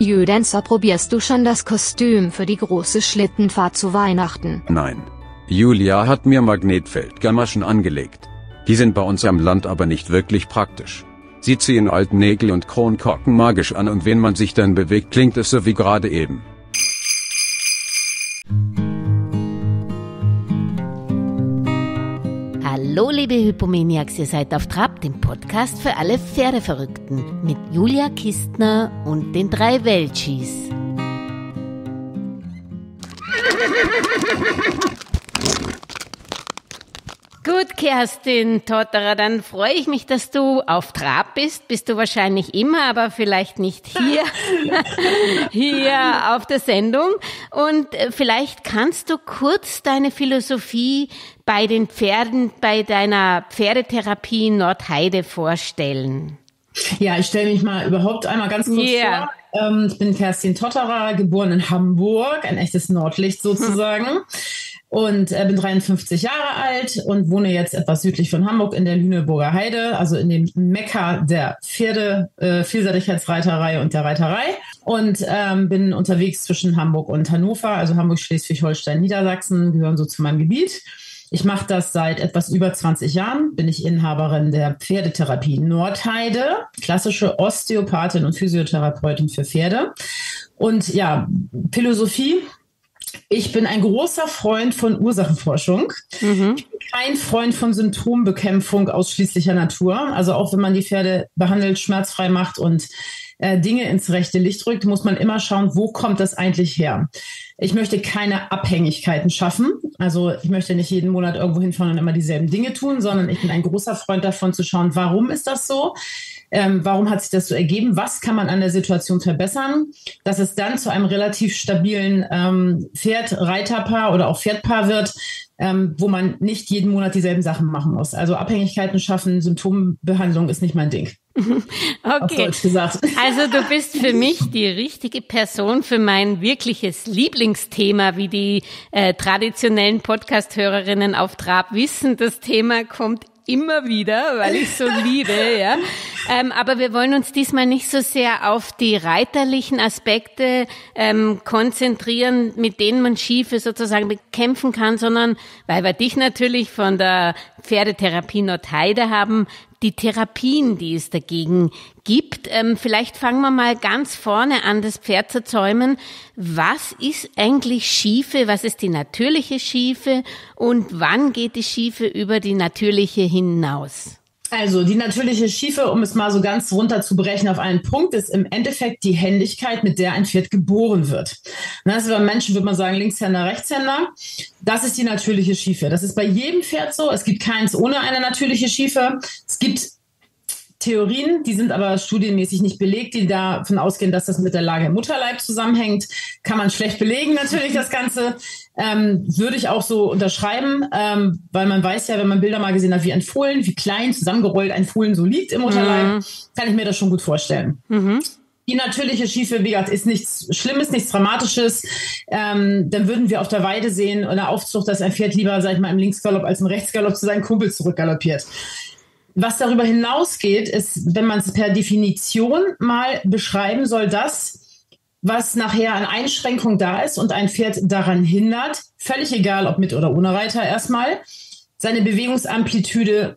Jüdenser, probierst du schon das Kostüm für die große Schlittenfahrt zu Weihnachten? Nein. Julia hat mir Magnetfeldgamaschen angelegt. Die sind bei uns am Land aber nicht wirklich praktisch. Sie ziehen alten Nägel und Kronkorken magisch an und wenn man sich dann bewegt, klingt es so wie gerade eben. Hallo liebe Hypomaniacs, ihr seid auf Trab, dem Podcast für alle Pferdeverrückten mit Julia Kistner und den 3 Welchis. Gut, Kerstin Totterer, dann freue ich mich, dass du auf Trab bist. Bist du wahrscheinlich immer, aber vielleicht nicht hier auf der Sendung. Und vielleicht kannst du kurz deine Philosophie bei den Pferden, bei deiner Pferdetherapie in Nordheide vorstellen. Ja, ich stelle mich mal überhaupt einmal ganz kurz vor. Ich bin Kerstin Totterer, geboren in Hamburg, ein echtes Nordlicht sozusagen. Und bin 53 Jahre alt und wohne jetzt etwas südlich von Hamburg in der Lüneburger Heide, also in dem Mekka der Pferde, Vielseitigkeitsreiterei und der Reiterei. Und bin unterwegs zwischen Hamburg und Hannover, also Hamburg, Schleswig-Holstein, Niedersachsen, gehören so zu meinem Gebiet. Ich mache das seit etwas über 20 Jahren, bin ich Inhaberin der Pferdetherapie Nordheide, klassische Osteopathin und Physiotherapeutin für Pferde. Und ja, Philosophie. Ich bin ein großer Freund von Ursachenforschung. Ich bin kein Freund von Symptombekämpfung ausschließlicher Natur. Also auch wenn man die Pferde behandelt, schmerzfrei macht und Dinge ins rechte Licht rückt, muss man immer schauen, wo kommt das eigentlich her? Ich möchte keine Abhängigkeiten schaffen. Also ich möchte nicht jeden Monat irgendwo hinfahren und immer dieselben Dinge tun, sondern ich bin ein großer Freund davon zu schauen, warum ist das so? Warum hat sich das so ergeben? Was kann man an der Situation verbessern, dass es dann zu einem relativ stabilen Pferd-Reiterpaar oder auch Pferdpaar wird, wo man nicht jeden Monat dieselben Sachen machen muss. Also Abhängigkeiten schaffen, Symptombehandlung ist nicht mein Ding. Okay, auf Deutsch gesagt. Also du bist für mich die richtige Person für mein wirkliches Lieblingsthema, wie die traditionellen Podcast-Hörerinnen auf Trab wissen. Das Thema kommt immer wieder, weil ich so liebe, ja. Aber wir wollen uns diesmal nicht so sehr auf die reiterlichen Aspekte konzentrieren, mit denen man Schiefe sozusagen bekämpfen kann, sondern weil wir dich natürlich von der Pferdetherapie Nordheide haben, die Therapien, die es dagegen gibt. Vielleicht fangen wir mal ganz vorne an, das Pferd zu zäumen. Was ist eigentlich Schiefe? Was ist die natürliche Schiefe? Und wann geht die Schiefe über die natürliche hinaus? Also die natürliche Schiefe, um es mal so ganz runterzubrechen auf einen Punkt, ist im Endeffekt die Händigkeit, mit der ein Pferd geboren wird. Das ist bei Menschen, würde man sagen, Linkshänder, Rechtshänder. Das ist die natürliche Schiefe. Das ist bei jedem Pferd so. Es gibt keins ohne eine natürliche Schiefe. Es gibt Theorien, die sind aber studienmäßig nicht belegt, die davon ausgehen, dass das mit der Lage im Mutterleib zusammenhängt. Kann man schlecht belegen, natürlich das Ganze. Würde ich auch so unterschreiben, weil man weiß ja, wenn man Bilder mal gesehen hat, wie ein Fohlen, wie klein zusammengerollt ein Fohlen so liegt im Mutterleib, kann ich mir das schon gut vorstellen. Die natürliche Schiefe, wie gesagt, ist nichts Schlimmes, nichts Dramatisches. Dann würden wir auf der Weide sehen, in der Aufzucht, dass ein Pferd lieber, sag ich mal, im Linksgalopp als im Rechtsgalopp zu seinen Kumpel zurückgaloppiert. Was darüber hinausgeht, ist, wenn man es per Definition mal beschreiben soll, das, was nachher an Einschränkung da ist und ein Pferd daran hindert, völlig egal, ob mit oder ohne Reiter erstmal, seine Bewegungsamplitude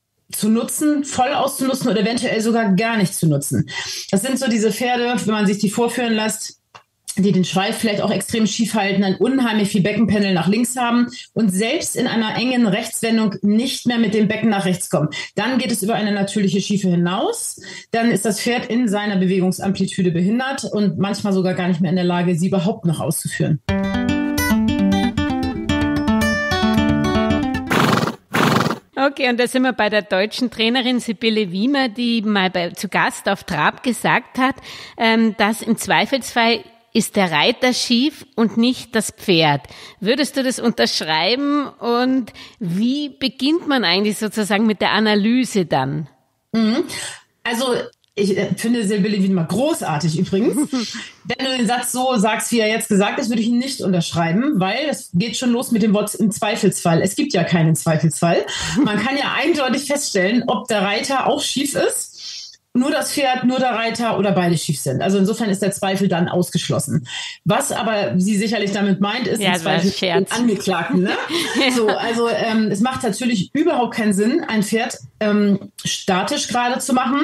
zu nutzen, voll auszunutzen oder eventuell sogar gar nicht zu nutzen. Das sind so diese Pferde, wenn man sich die vorführen lässt, die den Schweif vielleicht auch extrem schief halten, dann unheimlich viel Beckenpendel nach links haben und selbst in einer engen Rechtswendung nicht mehr mit dem Becken nach rechts kommen. Dann geht es über eine natürliche Schiefe hinaus. Dann ist das Pferd in seiner Bewegungsamplitude behindert und manchmal sogar gar nicht mehr in der Lage, sie überhaupt noch auszuführen. Okay, und da sind wir bei der deutschen Trainerin Sibylle Wiemer, die mal zu Gast auf Trab gesagt hat, dass im Zweifelsfall ist der Reiter schief und nicht das Pferd. Würdest du das unterschreiben und wie beginnt man eigentlich sozusagen mit der Analyse dann? Also ich finde Sibylle Wiemer großartig übrigens. Wenn du den Satz so sagst, wie er jetzt gesagt ist, würde ich ihn nicht unterschreiben, weil es geht schon los mit dem Wort im Zweifelsfall. Es gibt ja keinen Zweifelsfall. Man kann ja eindeutig feststellen, ob der Reiter auch schief ist. nur das Pferd, nur der Reiter oder beide schief sind. Also insofern ist der Zweifel dann ausgeschlossen. Was aber sie sicherlich damit meint, ist ein Zweifel den Angeklagten. Ne? So, also es macht natürlich überhaupt keinen Sinn, ein Pferd statisch gerade zu machen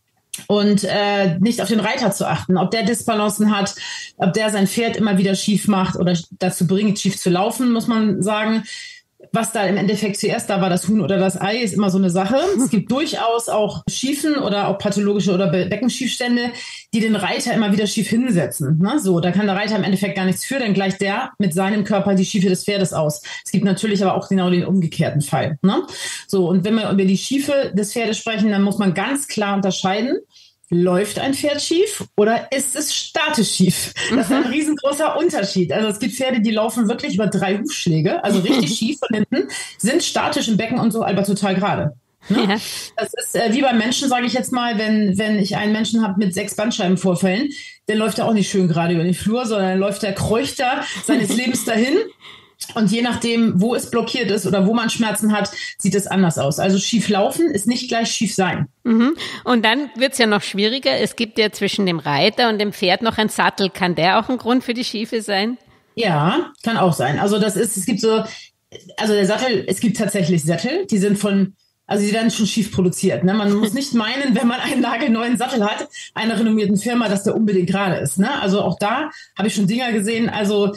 und nicht auf den Reiter zu achten, ob der Disbalancen hat, ob der sein Pferd immer wieder schief macht oder dazu bringt, schief zu laufen, muss man sagen. Was da im Endeffekt zuerst da war, das Huhn oder das Ei, ist immer so eine Sache. Es gibt durchaus auch Schiefen oder auch pathologische oder Beckenschiefstände, die den Reiter immer wieder schief hinsetzen. Ne? So, da kann der Reiter im Endeffekt gar nichts für, dann gleicht der mit seinem Körper die Schiefe des Pferdes aus. Es gibt natürlich aber auch genau den umgekehrten Fall. Ne? So, und wenn wir über die Schiefe des Pferdes sprechen, dann muss man ganz klar unterscheiden. Läuft ein Pferd schief oder ist es statisch schief? Das ist ein riesengroßer Unterschied. Also es gibt Pferde, die laufen wirklich über 3 Hufschläge, also richtig schief von hinten, sind statisch im Becken und so, aber total gerade. Ne? Ja. Das ist wie beim Menschen, sage ich jetzt mal, wenn ich einen Menschen habe mit 6 Bandscheibenvorfällen, dann läuft er auch nicht schön gerade über den Flur, sondern dann läuft der Kreuchter seines Lebens dahin. Und je nachdem, wo es blockiert ist oder wo man Schmerzen hat, sieht es anders aus. Also schief laufen ist nicht gleich schief sein. Und dann wird's ja noch schwieriger. Es gibt ja zwischen dem Reiter und dem Pferd noch einen Sattel. Kann der auch ein Grund für die Schiefe sein? Ja, kann auch sein. Also es gibt der Sattel, es gibt tatsächlich Sättel, die werden schon schief produziert. Ne? Man muss nicht meinen, wenn man einen nagelneuen Sattel hat, einer renommierten Firma, dass der unbedingt gerade ist. Ne? Also auch da habe ich schon Dinger gesehen,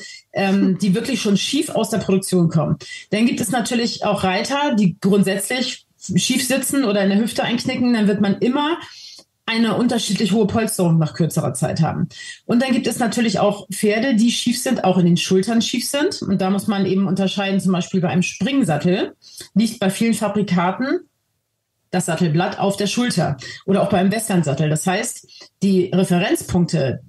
die wirklich schon schief aus der Produktion kommen. Dann gibt es natürlich auch Reiter, die grundsätzlich schief sitzen oder in der Hüfte einknicken. Dann wird man immer eine unterschiedlich hohe Polsterung nach kürzerer Zeit haben. Und dann gibt es natürlich auch Pferde, die schief sind, auch in den Schultern schief sind. Und da muss man eben unterscheiden, zum Beispiel bei einem Springsattel liegt bei vielen Fabrikaten das Sattelblatt auf der Schulter oder auch beim Westernsattel. Das heißt, die Referenzpunkte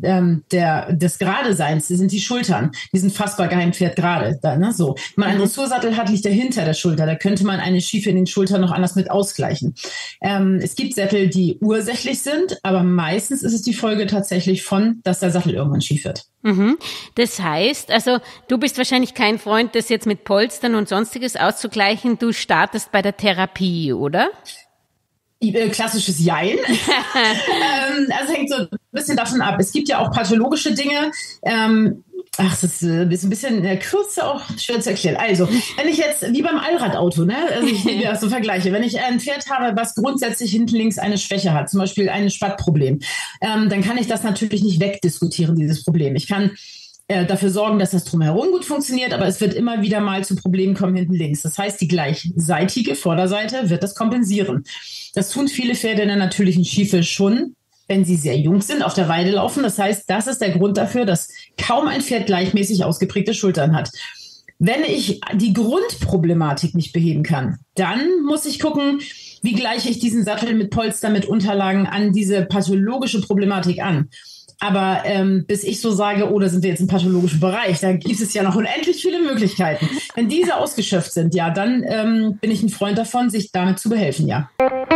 des Geradeseins sind die Schultern. Die sind fast bei keinem Pferd gerade. Ne? So. Wenn man einen Dressursattel hat, liegt er hinter der Schulter. Da könnte man eine Schiefe in den Schultern noch anders mit ausgleichen. Es gibt Sättel, die ursächlich sind, aber meistens ist es die Folge tatsächlich dass der Sattel irgendwann schief wird. Das heißt, also du bist wahrscheinlich kein Freund, das jetzt mit Polstern und Sonstiges auszugleichen. Du startest bei der Therapie, oder? Klassisches Jein. Also hängt so ein bisschen davon ab. Es gibt ja auch pathologische Dinge. Das ist ein bisschen kürzer, auch schwer zu erklären. Also, wenn ich jetzt, wie beim Allradauto, ne, also ich das so vergleiche, wenn ich ein Pferd habe, was grundsätzlich hinten links eine Schwäche hat, zum Beispiel ein Spattproblem, dann kann ich das natürlich nicht wegdiskutieren, dieses Problem. Ich kann dafür sorgen, dass das drumherum gut funktioniert, aber es wird immer wieder mal zu Problemen kommen hinten links. Das heißt, die gleichseitige Vorderseite wird das kompensieren. Das tun viele Pferde in der natürlichen Schiefe schon, wenn sie sehr jung sind, auf der Weide laufen. Das heißt, das ist der Grund dafür, dass kaum ein Pferd gleichmäßig ausgeprägte Schultern hat. Wenn ich die Grundproblematik nicht beheben kann, dann muss ich gucken, wie gleiche ich diesen Sattel mit Polster, mit Unterlagen an diese pathologische Problematik an. Aber bis ich so sage, da sind wir jetzt im pathologischen Bereich, da gibt es ja noch unendlich viele Möglichkeiten. Wenn diese ausgeschöpft sind, ja, dann bin ich ein Freund davon, sich damit zu behelfen, ja.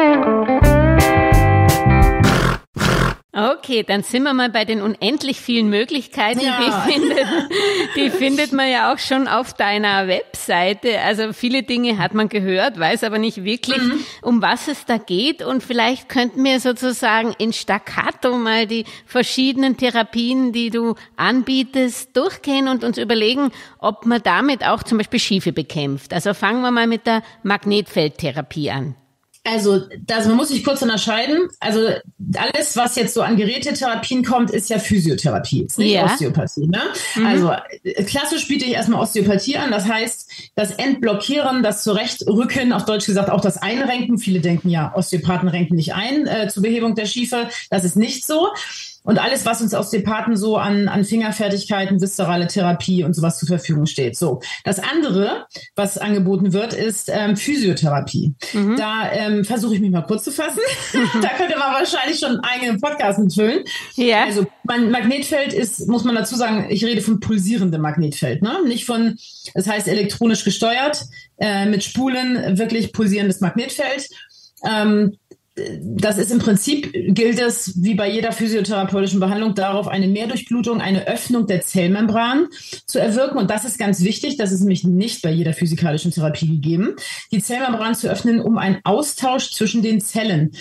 Okay, dann sind wir mal bei den unendlich vielen Möglichkeiten. Ja. Die findet man ja auch schon auf deiner Webseite. Also viele Dinge hat man gehört, weiß aber nicht wirklich, um was es da geht. Und vielleicht könnten wir sozusagen in Staccato mal die verschiedenen Therapien, die du anbietest, durchgehen und uns überlegen, ob man damit auch zum Beispiel Schiefe bekämpft. Also fangen wir mal mit der Magnetfeldtherapie an. Also man muss sich kurz unterscheiden. Also alles, was jetzt so an Gerätetherapien kommt, ist ja Physiotherapie, ist nicht Osteopathie. Ne? Also klassisch biete ich erstmal Osteopathie an. Das heißt, das Entblockieren, das Zurechtrücken, auf Deutsch gesagt auch das Einrenken. Viele denken ja, Osteopathen renken nicht ein zur Behebung der Schiefe. Das ist nicht so. Und alles, was uns Osteopathen so an Fingerfertigkeiten, viszerale Therapie und sowas zur Verfügung steht. So. Das andere, was angeboten wird, ist Physiotherapie. Da versuche ich mich mal kurz zu fassen. Da könnte man wahrscheinlich schon einen eigenen Podcast mitfüllen. Ja. Also mein Magnetfeld ist, muss man dazu sagen, ich rede von pulsierendem Magnetfeld, ne? Nicht von, das heißt elektronisch gesteuert, mit Spulen, wirklich pulsierendes Magnetfeld. Das ist im Prinzip, gilt es wie bei jeder physiotherapeutischen Behandlung darauf, eine Mehrdurchblutung, eine Öffnung der Zellmembran zu erwirken. Und das ist ganz wichtig, das ist nämlich nicht bei jeder physikalischen Therapie gegeben, die Zellmembran zu öffnen, um einen Austausch zwischen den Zellen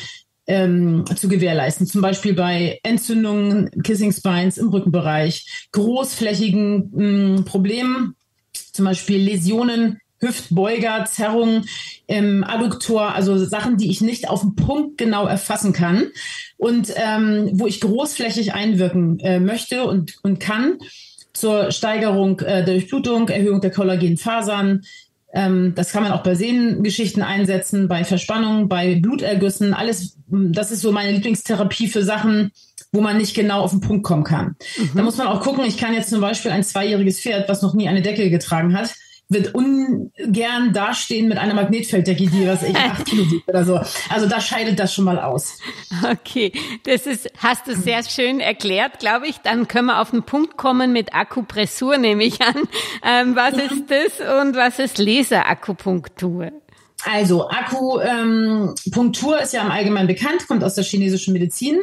zu gewährleisten. Zum Beispiel bei Entzündungen, Kissing Spines im Rückenbereich, großflächigen Problemen, zum Beispiel Läsionen, Hüftbeuger, Zerrungen im Adduktor, also Sachen, die ich nicht auf den Punkt genau erfassen kann und wo ich großflächig einwirken möchte und kann zur Steigerung der Durchblutung, Erhöhung der Kollagenfasern. Das kann man auch bei Sehnengeschichten einsetzen, bei Verspannungen, bei Blutergüssen, alles. Das ist so meine Lieblingstherapie für Sachen, wo man nicht genau auf den Punkt kommen kann. Da muss man auch gucken, ich kann jetzt zum Beispiel ein 2-jähriges Pferd, was noch nie eine Decke getragen hat, wird ungern dastehen mit einer Magnetfelddecke, die, 8 Kilo wiegt oder so. Also da scheidet das schon mal aus. Okay, hast du sehr schön erklärt, glaube ich. Dann können wir auf den Punkt kommen mit Akupressur, nehme ich an. Was ist das und was ist Laserakupunktur? Also Akupunktur ist ja im Allgemeinen bekannt, kommt aus der chinesischen Medizin,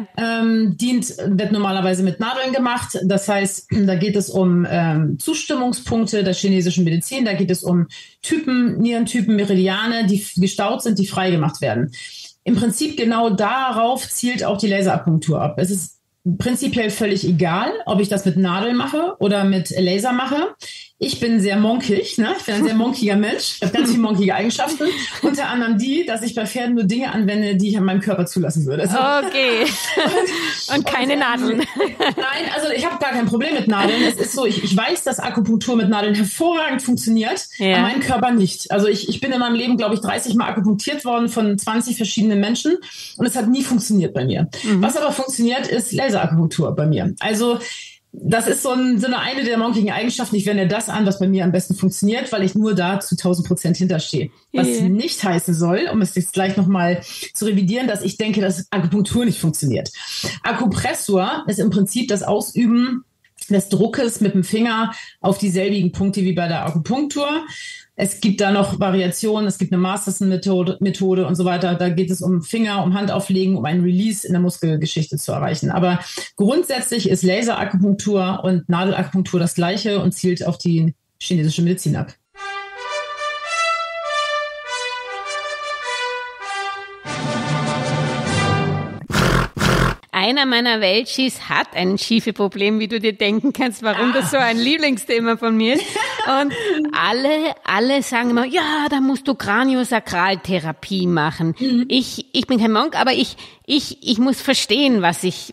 wird normalerweise mit Nadeln gemacht. Das heißt, da geht es um Zustimmungspunkte der chinesischen Medizin, da geht es um Nierentypen, Meridiane, die gestaut sind, die freigemacht werden. Im Prinzip genau darauf zielt auch die Laserakupunktur ab. Es ist prinzipiell völlig egal, ob ich das mit Nadeln mache oder mit Laser mache. Ich bin sehr monkig, ne? Ich bin ein sehr monkiger Mensch. Ich habe ganz viele monkige Eigenschaften. Unter anderem die, dass ich bei Pferden nur Dinge anwende, die ich an meinem Körper zulassen würde. Also, okay. Und keine Nadeln. Nein, also ich habe gar kein Problem mit Nadeln. Es ist so, ich weiß, dass Akupunktur mit Nadeln hervorragend funktioniert, an meinem Körper nicht. Also ich bin in meinem Leben, glaube ich, 30 Mal akupunktiert worden von 20 verschiedenen Menschen und es hat nie funktioniert bei mir. Was aber funktioniert, ist Laserakupunktur bei mir. Also das ist so eine der monkigen Eigenschaften. Ich wende das an, was bei mir am besten funktioniert, weil ich nur da zu 1000% hinterstehe. Was nicht heißen soll, um es jetzt gleich nochmal zu revidieren, dass ich denke, dass Akupunktur nicht funktioniert. Akupressur ist im Prinzip das Ausüben des Druckes mit dem Finger auf dieselbigen Punkte wie bei der Akupunktur. Es gibt da noch Variationen, es gibt eine Masterson-Methode und so weiter. Da geht es um Finger, um Handauflegen, um einen Release in der Muskelgeschichte zu erreichen. Aber grundsätzlich ist Laserakupunktur und Nadelakupunktur das Gleiche und zielt auf die chinesische Medizin ab. Einer meiner Welchis hat ein Schiefe-Problem, wie du dir denken kannst, warum das so ein Lieblingsthema von mir ist. Und alle sagen immer, ja, da musst du Kraniosakraltherapie machen. Ich bin kein Monk, aber ich muss verstehen, was ich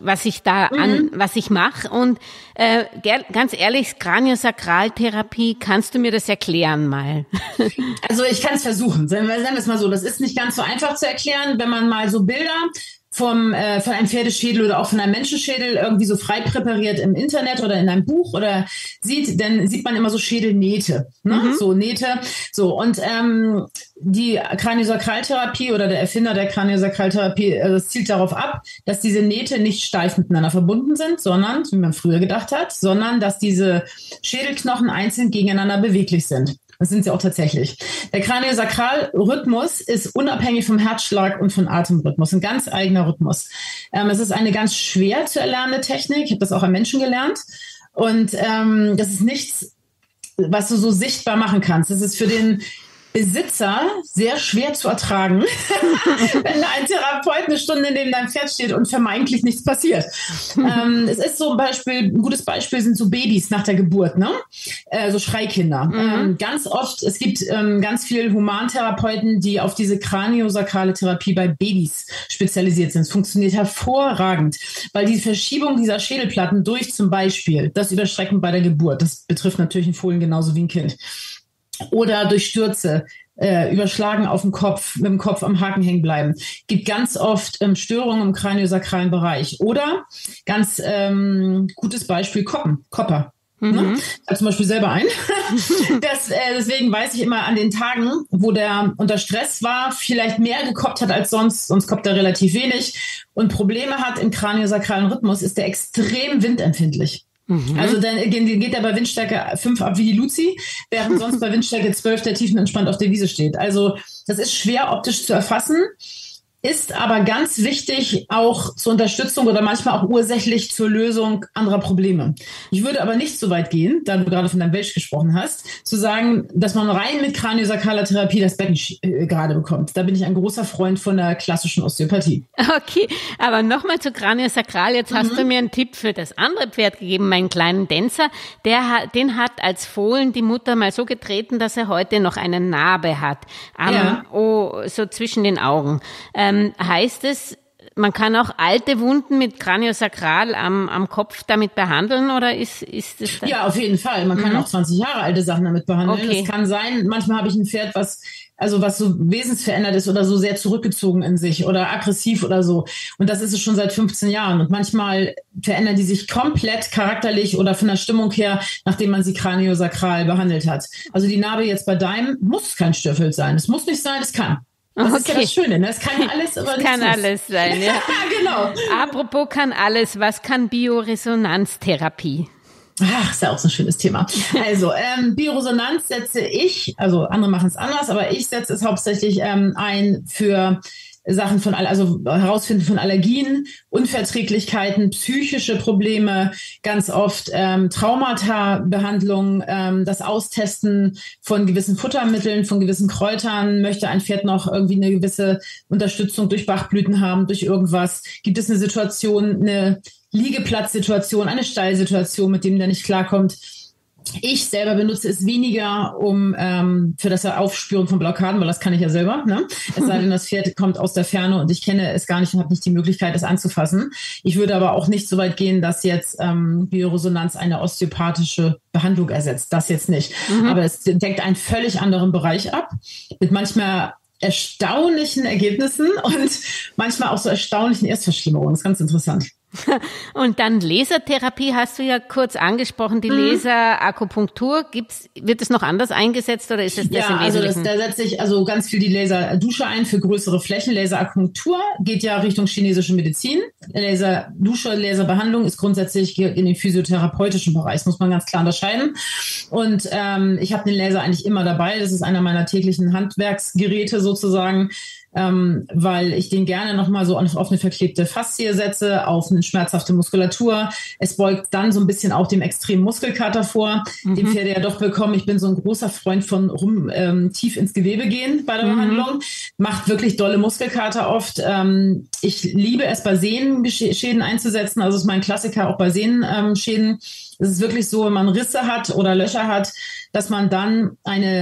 mache. Und ganz ehrlich, Kraniosakraltherapie, kannst du mir das erklären mal? Also ich kann es versuchen. Sagen wir es mal so, das ist nicht ganz so einfach zu erklären, wenn man mal so Bilder von einem Pferdeschädel oder auch von einem Menschenschädel irgendwie so frei präpariert im Internet oder in einem Buch oder dann sieht man immer so Schädelnähte, ne? So Nähte. So, und die Kraniosakraltherapie oder der Erfinder der Kraniosakraltherapie, das zielt darauf ab, dass diese Nähte nicht steif miteinander verbunden sind, sondern, wie man früher gedacht hat, sondern dass diese Schädelknochen einzeln gegeneinander beweglich sind. Das sind sie auch tatsächlich. Der Kraniosakralrhythmus ist unabhängig vom Herzschlag und vom Atemrhythmus, ein ganz eigener Rhythmus. Es ist eine ganz schwer zu erlernende Technik. Ich habe das auch am Menschen gelernt. Und das ist nichts, was du so sichtbar machen kannst. Das ist für den Besitzer sehr schwer zu ertragen, wenn da ein Therapeut eine Stunde neben deinem Pferd steht und vermeintlich nichts passiert. Es ist so ein gutes Beispiel sind so Babys nach der Geburt, ne? So Schreikinder. Ganz oft, es gibt ganz viele Humantherapeuten, die auf diese kraniosakrale Therapie bei Babys spezialisiert sind. Es funktioniert hervorragend, weil die Verschiebung dieser Schädelplatten durch zum Beispiel das Überstrecken bei der Geburt, das betrifft natürlich einen Fohlen genauso wie ein Kind, oder durch Stürze, überschlagen auf dem Kopf, mit dem Kopf am Haken hängen bleiben. Gibt ganz oft Störungen im kraniosakralen Bereich. Oder ganz gutes Beispiel Kopper. Ne? Ich habe zum Beispiel selber einen. Deswegen weiß ich immer an den Tagen, wo der unter Stress war, vielleicht mehr gekoppt hat als sonst koppt er relativ wenig und Probleme hat im kraniosakralen Rhythmus, ist der extrem windempfindlich. Also dann geht er bei Windstärke 5 ab wie die Luzi, während sonst bei Windstärke 12 der tiefenentspannt auf der Wiese steht. Also das ist schwer optisch zu erfassen. ist aber ganz wichtig auch zur Unterstützung oder manchmal auch ursächlich zur Lösung anderer Probleme. Ich würde aber nicht so weit gehen, da du gerade von deinem Welch gesprochen hast, zu sagen, dass man rein mit kraniosakraler Therapie das Becken gerade bekommt. Da bin ich ein großer Freund von der klassischen Osteopathie. Okay, aber nochmal zu Kraniosakral. Jetzt hast du mir einen Tipp für das andere Pferd gegeben, meinen kleinen Denzer. Den hat als Fohlen die Mutter mal so getreten, dass er heute noch eine Narbe hat. So zwischen den Augen. Heißt es, man kann auch alte Wunden mit Kraniosakral am Kopf damit behandeln oder ist es Ja, auf jeden Fall. Man kann auch 20 Jahre alte Sachen damit behandeln. Okay. Es kann sein, manchmal habe ich ein Pferd, was so wesensverändert ist oder so sehr zurückgezogen in sich oder aggressiv oder so. Und das ist es schon seit 15 Jahren. Und manchmal verändern die sich komplett charakterlich oder von der Stimmung her, nachdem man sie kraniosakral behandelt hat. Also die Narbe jetzt bei deinem muss kein Störfeld sein. Es muss nicht sein, es kann. Das ist ja das Schöne, ne? Es kann ja alles, aber es kann alles sein, ja. Genau. Apropos kann alles, was kann Bioresonanztherapie? Ach, ist ja auch so ein schönes Thema. Also, Bioresonanz setze ich, also andere machen es anders, aber ich setze es hauptsächlich ein für Sachen herausfinden von Allergien, Unverträglichkeiten, psychische Probleme, ganz oft Traumata-Behandlung, das Austesten von gewissen Futtermitteln, von gewissen Kräutern. Möchte ein Pferd noch irgendwie eine gewisse Unterstützung durch Bachblüten haben, durch irgendwas? Gibt es eine Situation, eine Liegeplatzsituation, eine Stallsituation, mit dem der nicht klarkommt? Ich selber benutze es weniger für das Aufspüren von Blockaden, weil das kann ich ja selber. Ne? Es sei denn, das Pferd kommt aus der Ferne und ich kenne es gar nicht und habe nicht die Möglichkeit, es anzufassen. Ich würde aber auch nicht so weit gehen, dass jetzt Bioresonanz eine osteopathische Behandlung ersetzt. Das jetzt nicht. Aber es deckt einen völlig anderen Bereich ab, mit manchmal erstaunlichen Ergebnissen und manchmal auch so erstaunlichen Erstverschlimmerungen. Das ist ganz interessant. Und dann Lasertherapie hast du ja kurz angesprochen, die Laserakupunktur. Wird es noch anders eingesetzt oder ist es das im Wesentlichen? Da setze ich ganz viel die Laserdusche ein für größere Flächen. Laserakupunktur geht ja Richtung chinesische Medizin. Laserdusche, Laserbehandlung ist grundsätzlich in den physiotherapeutischen Bereich. Das muss man ganz klar unterscheiden. Und ich habe den Laser eigentlich immer dabei. Das ist einer meiner täglichen Handwerksgeräte sozusagen. Weil ich den gerne nochmal so auf eine verklebte Faszie setze, auf eine schmerzhafte Muskulatur. Es beugt dann so ein bisschen auch dem extremen Muskelkater vor, den Pferde ja doch bekommen. Ich bin so ein großer Freund von tief ins Gewebe gehen bei der Behandlung. Macht wirklich dolle Muskelkater oft. Ich liebe es, bei Sehnenschäden einzusetzen. Also ist mein Klassiker auch bei Sehnenschäden. Es ist wirklich so, wenn man Risse hat oder Löcher hat, dass man dann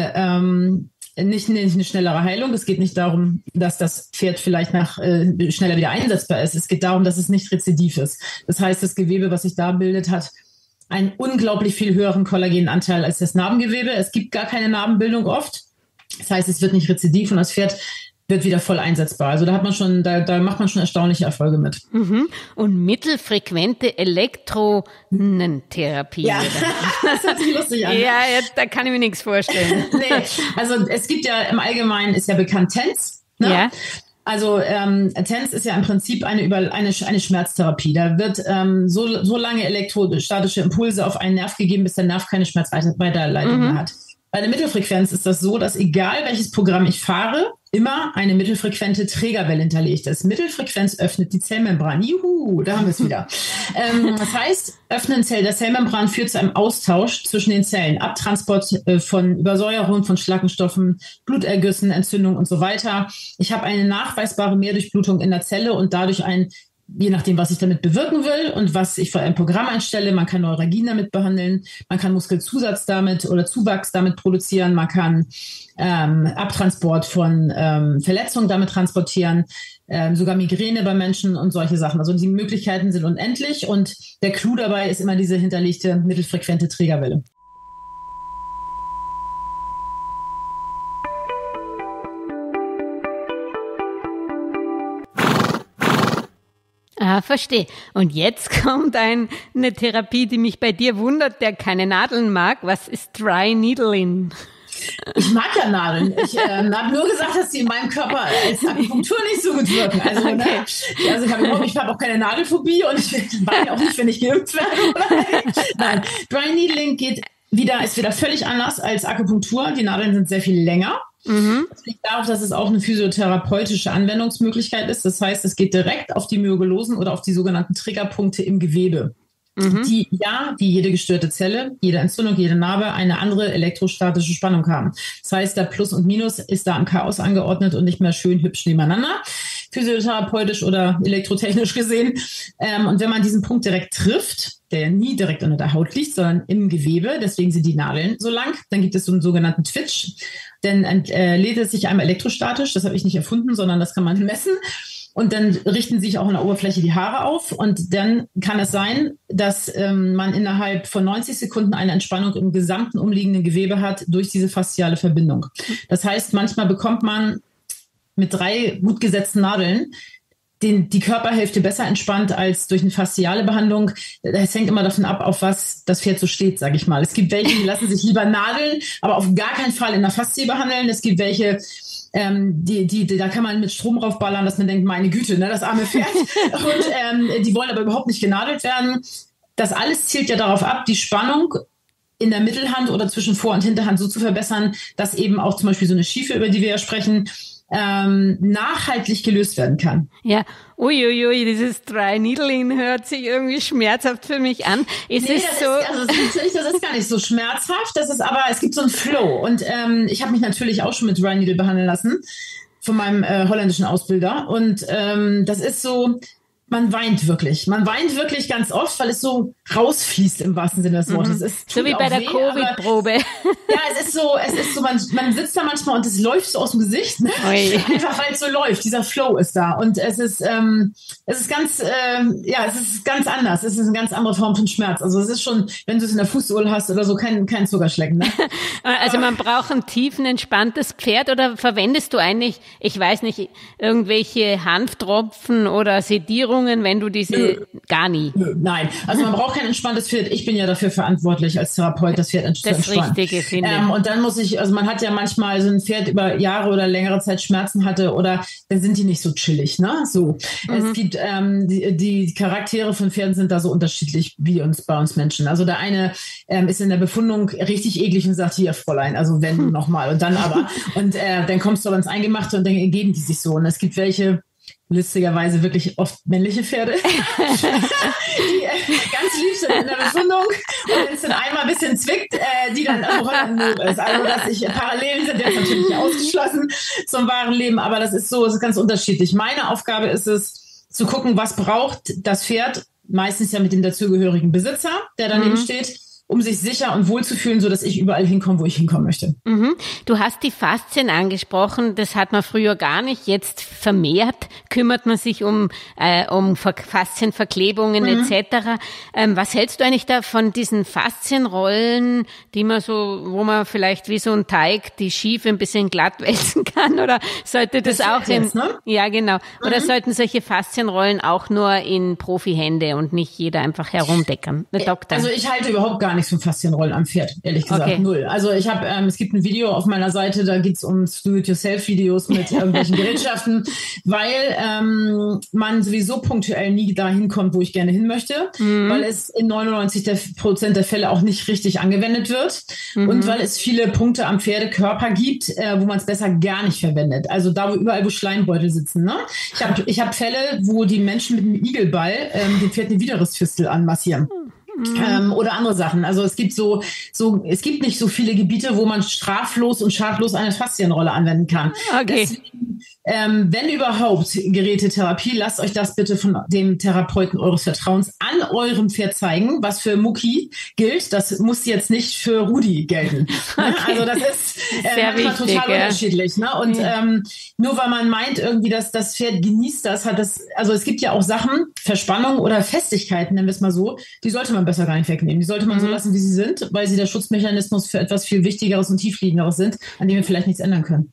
nicht eine schnellere Heilung. Es geht nicht darum, dass das Pferd vielleicht schneller wieder einsetzbar ist. Es geht darum, dass es nicht rezidiv ist. Das heißt, das Gewebe, was sich da bildet, hat einen unglaublich viel höheren Kollagenanteil als das Narbengewebe. Es gibt gar keine Narbenbildung oft. Das heißt, es wird nicht rezidiv und das Pferd wird wieder voll einsetzbar. Also da macht man schon erstaunliche Erfolge mit. Und mittelfrequente Elektronentherapie. Ja, das hört sich lustig an. Ja, da kann ich mir nichts vorstellen. Nee, also es gibt ja im Allgemeinen, ist ja bekannt TENS. Ne? Ja. Also TENS ist ja im Prinzip eine Schmerztherapie. Da wird so lange elektrostatische Impulse auf einen Nerv gegeben, bis der Nerv keine Schmerzweiterleitung mehr hat. Bei der Mittelfrequenz ist das so, dass egal welches Programm ich fahre, immer eine mittelfrequente Trägerwelle hinterlegt ist. Mittelfrequenz öffnet die Zellmembran. Juhu, da haben wir es wieder. Das heißt, Öffnen der Zellmembran führt zu einem Austausch zwischen den Zellen. Abtransport von Übersäuerung, von Schlackenstoffen, Blutergüssen, Entzündung und so weiter. Ich habe eine nachweisbare Mehrdurchblutung in der Zelle und dadurch je nachdem, was ich damit bewirken will und was ich für ein Programm einstelle. Man kann Neuralgien damit behandeln, man kann Muskelzusatz damit oder Zuwachs damit produzieren, man kann Abtransport von Verletzungen damit transportieren, sogar Migräne bei Menschen und solche Sachen. Also die Möglichkeiten sind unendlich und der Clou dabei ist immer diese hinterlegte mittelfrequente Trägerwelle. Ah, verstehe. Und jetzt kommt eine Therapie, die mich bei dir wundert, der keine Nadeln mag. Was ist Dry Needling? Ich mag ja Nadeln. Ich habe nur gesagt, dass die in meinem Körper als Akupunktur nicht so gut wirken. Also, okay. Ich habe auch keine Nadelphobie und ich weine auch nicht, wenn ich geimpft werde. Nein, Dry Needling ist wieder völlig anders als Akupunktur. Die Nadeln sind sehr viel länger. Das liegt darauf, dass es auch eine physiotherapeutische Anwendungsmöglichkeit ist. Das heißt, es geht direkt auf die Myogelosen oder auf die sogenannten Triggerpunkte im Gewebe, die wie jede gestörte Zelle, jede Entzündung, jede Narbe eine andere elektrostatische Spannung haben. Das heißt, der Plus und Minus ist da im Chaos angeordnet und nicht mehr schön hübsch nebeneinander, physiotherapeutisch oder elektrotechnisch gesehen. Und wenn man diesen Punkt direkt trifft, der nie direkt unter der Haut liegt, sondern im Gewebe, deswegen sind die Nadeln so lang, dann gibt es so einen sogenannten Twitch, dann lädt es sich einmal elektrostatisch, das habe ich nicht erfunden, sondern das kann man messen. Und dann richten sich auch an der Oberfläche die Haare auf. Und dann kann es sein, dass man innerhalb von 90 Sekunden eine Entspannung im gesamten umliegenden Gewebe hat durch diese fasziale Verbindung. Das heißt, manchmal bekommt man mit 3 gut gesetzten Nadeln die Körperhälfte besser entspannt als durch eine fasziale Behandlung. Das hängt immer davon ab, auf was das Pferd so steht, sage ich mal. Es gibt welche, die lassen sich lieber nadeln, aber auf gar keinen Fall in der Faszie behandeln. Es gibt welche, da kann man mit Strom raufballern, dass man denkt, meine Güte, ne, das arme Pferd. Und die wollen aber überhaupt nicht genadelt werden. Das alles zielt ja darauf ab, die Spannung in der Mittelhand oder zwischen Vor- und Hinterhand so zu verbessern, dass eben auch zum Beispiel so eine Schiefe, über die wir ja sprechen, nachhaltig gelöst werden kann. Ja, uiuiui, dieses Dry Needling hört sich irgendwie schmerzhaft für mich an. Das ist gar nicht so schmerzhaft, es gibt so einen Flow. Und ich habe mich natürlich auch schon mit Dry Needle behandeln lassen von meinem holländischen Ausbilder. Und das ist so, man weint wirklich. Man weint wirklich ganz oft, weil es so rausfließt im wahrsten Sinne des Wortes. So wie bei der Covid-Probe. Ja, es ist so, man sitzt da manchmal und es läuft so aus dem Gesicht, ne? Einfach weil es so läuft. Dieser Flow ist da. Und es ist ganz anders. Es ist eine ganz andere Form von Schmerz. Also es ist schon, wenn du es in der Fußsohle hast oder so, kein Zuckerschlecken, ne? Also man braucht ein tiefenentspanntes Pferd oder verwendest du eigentlich, ich weiß nicht, irgendwelche Hanftropfen oder Sedierungen, wenn du diese gar nie? Nein, also man braucht kein entspanntes Pferd. Ich bin ja dafür verantwortlich als Therapeut, das Pferd zu entspannen. Das Richtige, finde ich. Und dann man hat ja manchmal so ein Pferd über Jahre oder längere Zeit Schmerzen hatte oder dann sind die nicht so chillig, ne? So. Es gibt, die Charaktere von Pferden sind da so unterschiedlich wie bei uns Menschen. Also der eine ist in der Befundung richtig eklig und sagt, hier Fräulein, also wenn nochmal und dann aber. Und dann kommst du aber ins Eingemachte und dann ergeben die sich so. Und es gibt welche, lustigerweise wirklich oft männliche Pferde, die ganz lieb sind in der Befundung und wenn es dann einmal ein bisschen zwickt, die dann ist. Also Parallelen sind jetzt natürlich ausgeschlossen zum wahren Leben, aber das ist ganz unterschiedlich. Meine Aufgabe ist es, zu gucken, was braucht das Pferd, meistens ja mit dem dazugehörigen Besitzer, der daneben steht, um sich sicher und wohl zu fühlen, so dass ich überall hinkomme, wo ich hinkommen möchte. Du hast die Faszien angesprochen, das hat man früher gar nicht. Jetzt vermehrt kümmert man sich um Faszienverklebungen etc. Was hältst du eigentlich da von diesen Faszienrollen, wo man vielleicht wie so ein Teig die Schiefe ein bisschen glatt wälzen kann? Oder sollte das auch ne? Ja, genau. Oder sollten solche Faszienrollen auch nur in Profihände und nicht jeder einfach herumdeckern? Also ich halte überhaupt gar nichts von Faszienrollen am Pferd, ehrlich gesagt, okay. Null. Also es gibt ein Video auf meiner Seite, da geht's um Do-it-yourself-Videos mit irgendwelchen Gerätschaften, weil man sowieso punktuell nie dahin kommt, wo ich gerne hin möchte, weil es in 99% der Fälle auch nicht richtig angewendet wird und weil es viele Punkte am Pferdekörper gibt, wo man es besser gar nicht verwendet. Also da, wo Schleimbeutel sitzen. Ne? Ich hab Fälle, wo die Menschen mit einem Igelball dem Pferd eine Widerrissfistel anmassieren. Oder andere Sachen. Also es gibt es gibt nicht so viele Gebiete, wo man straflos und schadlos eine Faszienrolle anwenden kann. Okay. Deswegen, wenn überhaupt Gerätetherapie, lasst euch das bitte von dem Therapeuten eures Vertrauens an eurem Pferd zeigen, was für Mucki gilt. Das muss jetzt nicht für Rudi gelten. Okay. Also das ist manchmal total unterschiedlich. Ne? Und nur weil man meint irgendwie, dass das Pferd genießt das, also es gibt ja auch Sachen, Verspannung oder Festigkeiten, nennen wir es mal so, die sollte man besser gar nicht wegnehmen. Die sollte man so lassen, wie sie sind, weil sie der Schutzmechanismus für etwas viel Wichtigeres und Tiefliegenderes sind, an dem wir vielleicht nichts ändern können.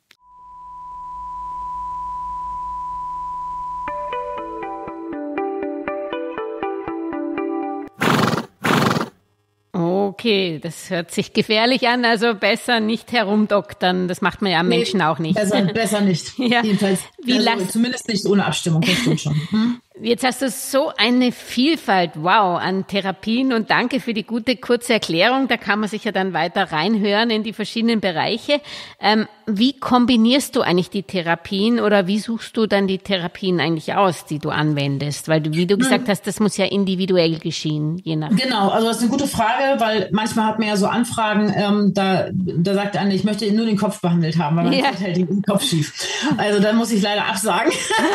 Okay, das hört sich gefährlich an, also besser nicht herumdoktern, das macht man ja am Menschen auch nicht. Besser nicht, ja. Jedenfalls, zumindest nicht ohne Abstimmung, das stimmt schon. Jetzt hast du so eine Vielfalt, wow, an Therapien und danke für die gute, kurze Erklärung. Da kann man sich ja dann weiter reinhören in die verschiedenen Bereiche. Wie kombinierst du eigentlich die Therapien oder wie suchst du dann die Therapien eigentlich aus, die du anwendest? Weil du, wie du gesagt hast, das muss ja individuell geschehen, je nach. Genau, also das ist eine gute Frage, weil manchmal hat man ja so Anfragen, da sagt einer, ich möchte nur den Kopf behandelt haben, weil man hält den Kopf schief. Also da muss ich leider absagen,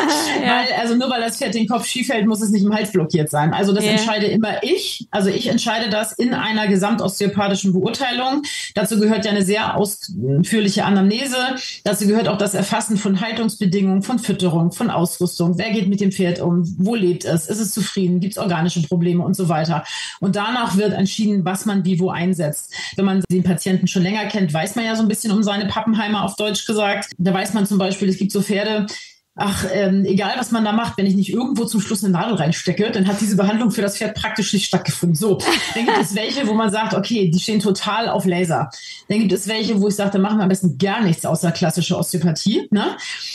weil das Pferd den Kopf schief hält, muss es nicht im Hals blockiert sein. Also das entscheide immer ich. Also ich entscheide das in einer gesamtosteopathischen Beurteilung. Dazu gehört ja eine sehr ausführliche Anamnese. Dazu gehört auch das Erfassen von Haltungsbedingungen, von Fütterung, von Ausrüstung. Wer geht mit dem Pferd um? Wo lebt es? Ist es zufrieden? Gibt es organische Probleme und so weiter? Und danach wird entschieden, was man wie wo einsetzt. Wenn man den Patienten schon länger kennt, weiß man ja so ein bisschen um seine Pappenheimer auf Deutsch gesagt. Da weiß man zum Beispiel, es gibt so Pferde, egal was man da macht, wenn ich nicht irgendwo zum Schluss eine Nadel reinstecke, dann hat diese Behandlung für das Pferd praktisch nicht stattgefunden. So, dann gibt es welche, wo man sagt, okay, die stehen total auf Laser. Dann gibt es welche, wo ich sage, da machen wir am besten gar nichts außer klassische Osteopathie. Ne?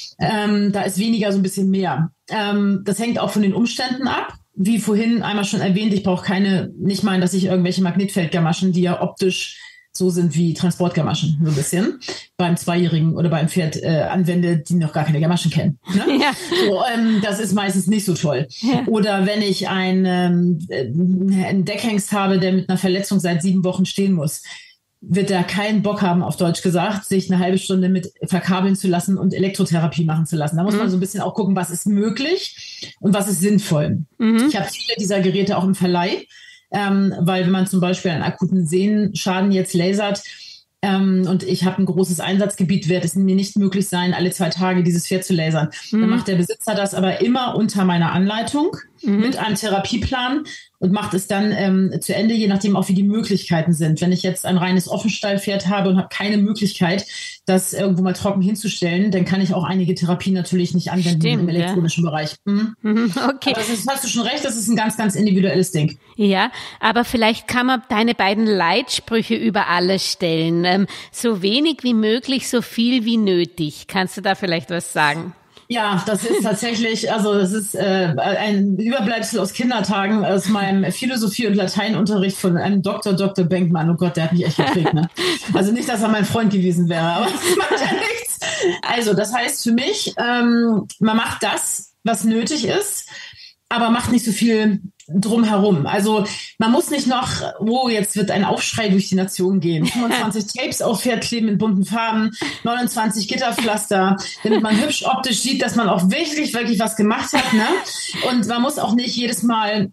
Da ist weniger so ein bisschen mehr. Das hängt auch von den Umständen ab. Wie vorhin einmal schon erwähnt, ich brauche nicht meinen, dass ich irgendwelche Magnetfeldgamaschen, die ja optisch so sind wie Transportgamaschen, so ein bisschen, beim Zweijährigen oder beim Pferd anwende, die noch gar keine Gamaschen kennen. Ne? Ja. So, das ist meistens nicht so toll. Ja. Oder wenn ich einen Deckhengst habe, der mit einer Verletzung seit 7 Wochen stehen muss, wird er keinen Bock haben, auf Deutsch gesagt, sich eine halbe Stunde mit verkabeln zu lassen und Elektrotherapie machen zu lassen. Da muss man so ein bisschen auch gucken, was ist möglich und was ist sinnvoll. Ich habe viele dieser Geräte auch im Verleih. Weil wenn man zum Beispiel einen akuten Sehnenschaden jetzt lasert und ich habe ein großes Einsatzgebiet, wird es mir nicht möglich sein, alle 2 Tage dieses Pferd zu lasern. Dann macht der Besitzer das aber immer unter meiner Anleitung mit einem Therapieplan und macht es dann zu Ende, je nachdem auch wie die Möglichkeiten sind. Wenn ich jetzt ein reines Offenstallpferd habe und habe keine Möglichkeit, das irgendwo mal trocken hinzustellen, dann kann ich auch einige Therapien natürlich nicht anwenden im elektronischen Bereich. Okay. Aber hast du schon recht, das ist ein ganz, ganz individuelles Ding. Ja, aber vielleicht kann man deine beiden Leitsprüche über alles stellen. So wenig wie möglich, so viel wie nötig. Kannst du da vielleicht was sagen? Ja, das ist tatsächlich, das ist ein Überbleibsel aus Kindertagen, aus meinem Philosophie- und Lateinunterricht von einem Dr. Benkmann. Oh Gott, der hat mich echt geprägt, ne? Also nicht, dass er mein Freund gewesen wäre, aber das macht ja nichts. Also das heißt für mich, man macht das, was nötig ist, aber macht nicht so viel drumherum. Also man muss nicht noch, jetzt wird ein Aufschrei durch die Nation gehen. 25 Tapes auf Pferd kleben in bunten Farben, 29 Gitterpflaster, damit man hübsch optisch sieht, dass man auch wirklich, wirklich was gemacht hat. Ne? Und man muss auch nicht jedes Mal,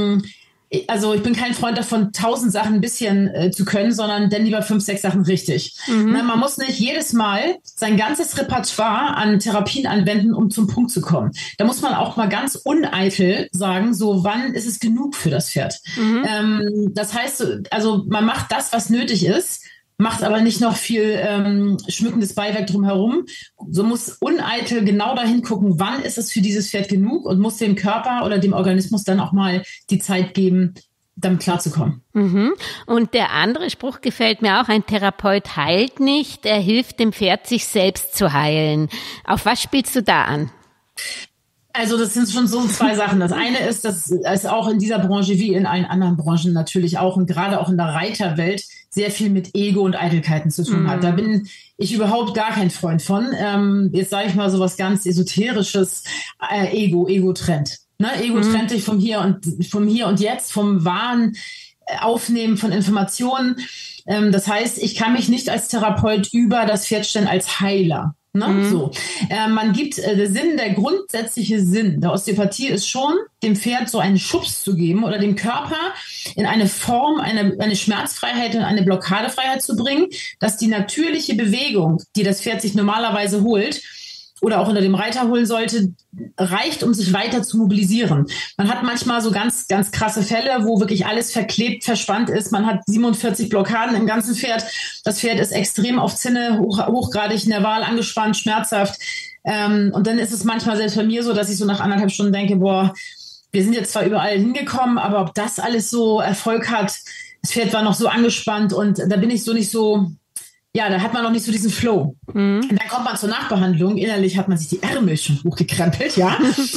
ich bin kein Freund davon, 1000 Sachen ein bisschen zu können, sondern dann lieber 5, 6 Sachen richtig. Na, man muss nicht jedes Mal sein ganzes Repertoire an Therapien anwenden, um zum Punkt zu kommen. Da muss man auch mal ganz uneitel sagen, so wann ist es genug für das Pferd? Das heißt, also man macht das, was nötig ist, macht aber nicht noch viel schmückendes Beiwerk drumherum. So muss uneitel genau dahin gucken, wann ist es für dieses Pferd genug und muss dem Körper oder dem Organismus dann auch mal die Zeit geben, damit klarzukommen. Und der andere Spruch gefällt mir auch, ein Therapeut heilt nicht, er hilft dem Pferd, sich selbst zu heilen. Auf was spielst du da an? Also das sind schon so 2 Sachen. Das eine ist, dass es auch in dieser Branche wie in allen anderen Branchen natürlich auch und gerade auch in der Reiterwelt sehr viel mit Ego und Eitelkeiten zu tun hat. Da bin ich überhaupt gar kein Freund von. Jetzt sage ich mal so was ganz Esoterisches, Ego trennt. Ne? Ego trennt dich vom Hier und Jetzt, vom wahren Aufnehmen von Informationen. Das heißt, ich kann mich nicht als Therapeut über das Pferd stellen als Heiler. Ne? So. Man gibt der grundsätzliche Sinn der Osteopathie ist schon, dem Pferd so einen Schubs zu geben oder dem Körper in eine Form, eine Schmerzfreiheit und eine Blockadefreiheit zu bringen, dass die natürliche Bewegung, die das Pferd sich normalerweise holt, oder auch unter dem Reiter holen sollte, reicht, um sich weiter zu mobilisieren. Man hat manchmal so ganz, ganz krasse Fälle, wo wirklich alles verklebt, verspannt ist. Man hat 47 Blockaden im ganzen Pferd. Das Pferd ist extrem auf Zinne, hochgradig nerval angespannt, schmerzhaft. Und dann ist es manchmal selbst bei mir so, dass ich so nach 1,5 Stunden denke, wir sind jetzt zwar überall hingekommen, aber ob das alles so Erfolg hat, das Pferd war noch so angespannt und da bin ich so nicht so... Ja, da hat man noch nicht so diesen Flow. Und dann kommt man zur Nachbehandlung. Innerlich hat man sich die Ärmel schon hochgekrempelt, ja.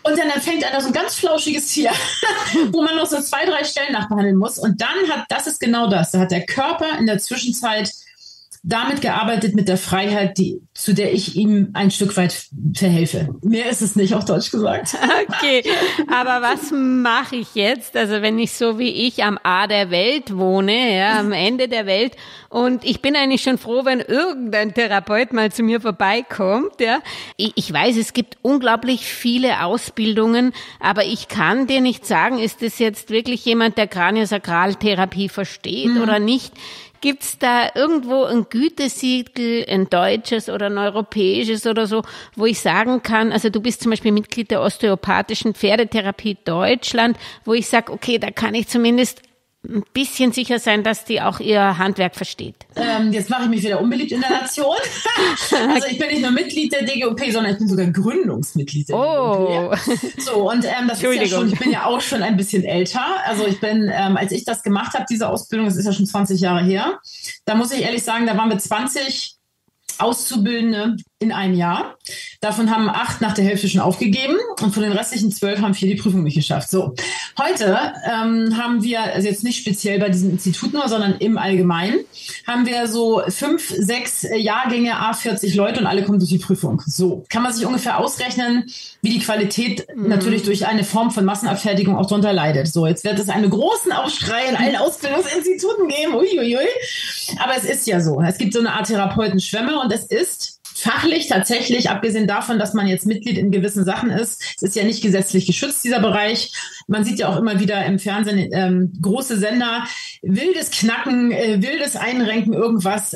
Und dann fängt einer so ein ganz flauschiges Tier, wo man noch so 2, 3 Stellen nachbehandeln muss. Und dann das ist genau das. Da hat der Körper in der Zwischenzeit damit gearbeitet mit der Freiheit, zu der ich ihm ein Stück weit verhelfe. Mehr ist es nicht, auf Deutsch gesagt. Okay, aber was mache ich jetzt? Also wenn ich so wie ich am A der Welt wohne, ja, am Ende der Welt, und ich bin eigentlich schon froh, wenn irgendein Therapeut mal zu mir vorbeikommt, ja. Ich weiß, es gibt unglaublich viele Ausbildungen, aber ich kann dir nicht sagen, ist das jetzt wirklich jemand, der Kraniosakraltherapie versteht oder nicht? Gibt's da irgendwo ein Gütesiegel, ein deutsches oder ein europäisches oder so, wo ich sagen kann, also du bist zum Beispiel Mitglied der Osteopathischen Pferdetherapie Deutschland, wo ich sage, okay, da kann ich zumindest ein bisschen sicher sein, dass die auch ihr Handwerk versteht. Jetzt mache ich mich wieder unbeliebt in der Nation. Also ich bin nicht nur Mitglied der DGOP, sondern ich bin sogar Gründungsmitglied der DGOP. So, und das ist ja schon, ich bin ja auch schon ein bisschen älter. Also ich bin, als ich das gemacht habe, diese Ausbildung, das ist ja schon 20 Jahre her, da muss ich ehrlich sagen, da waren wir 20 Auszubildende in einem Jahr. Davon haben 8 nach der Hälfte schon aufgegeben und von den restlichen 12 haben 4 die Prüfung nicht geschafft. So, heute haben wir, also jetzt nicht speziell bei diesem Institut nur, sondern im Allgemeinen, haben wir so 5, 6 Jahrgänge, 40 Leute und alle kommen durch die Prüfung. So, kann man sich ungefähr ausrechnen, wie die Qualität natürlich durch eine Form von Massenabfertigung auch darunter leidet. So, jetzt wird es einen großen Aufschrei in allen Ausbildungsinstituten geben. Uiuiui. Aber es ist ja so. Es gibt so eine Art Therapeutenschwemme und es ist fachlich tatsächlich, abgesehen davon, dass man jetzt Mitglied in gewissen Sachen ist, es ist ja nicht gesetzlich geschützt, dieser Bereich. Man sieht ja auch immer wieder im Fernsehen große Sender, wildes Knacken, wildes Einrenken, irgendwas.